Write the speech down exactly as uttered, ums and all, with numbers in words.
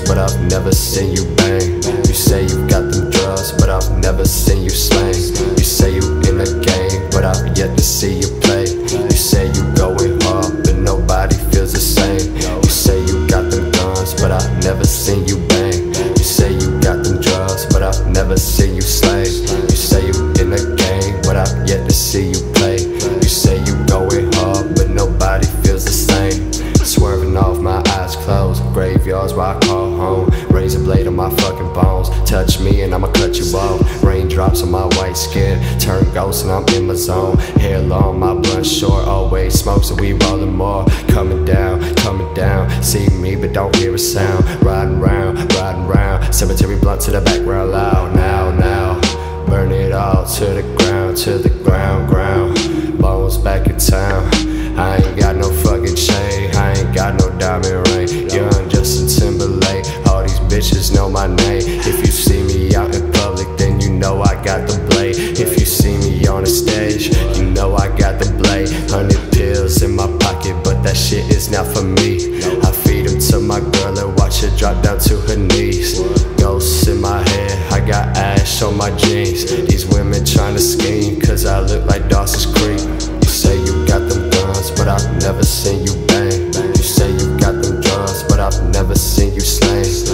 but I've never seen you bang. You say you got them drugs, but I've never seen you slang. You say you in a game, but I've yet to see you play. You say you going hard, but nobody feels the same. You say you got them guns, but I've never seen you bang. You say you got them drugs, but I've never seen you slay. You say you in a game, but I've yet to see you play. You say you going hard, but nobody feels the same. Swerving off, my eyes closed, graveyards where I call home. Razor blade on my fucking bones, touch me and I'ma cut you off. Raindrops on my white skin, turn ghost and I'm in my zone. Hair long, my blunt short, always smoke so we rollin' more. Coming down, coming down, see me but don't hear a sound. Riding round, riding round, cemetery blunt to the background loud. Now, now, burn it all to the ground, to the ground, ground. Bones back in town, I ain't got no fucking chain, I ain't got no diamond ring. Young Justin Timberlake, all these bitches know my name. If you see me out in public, then you know I got the blade. If you see me on the stage, you know I got the blade. Hundred pills in my pocket, but that shit is not for me. I feed them to my girl and watch her drop down to her knees. Ghosts in my head, I got ash on my jeans. These women trying to scheme, cause I look like Dawson's Creek. You say you got them guns, but I've never seen you bang. You say you got them drugs, but I've never seen you slang.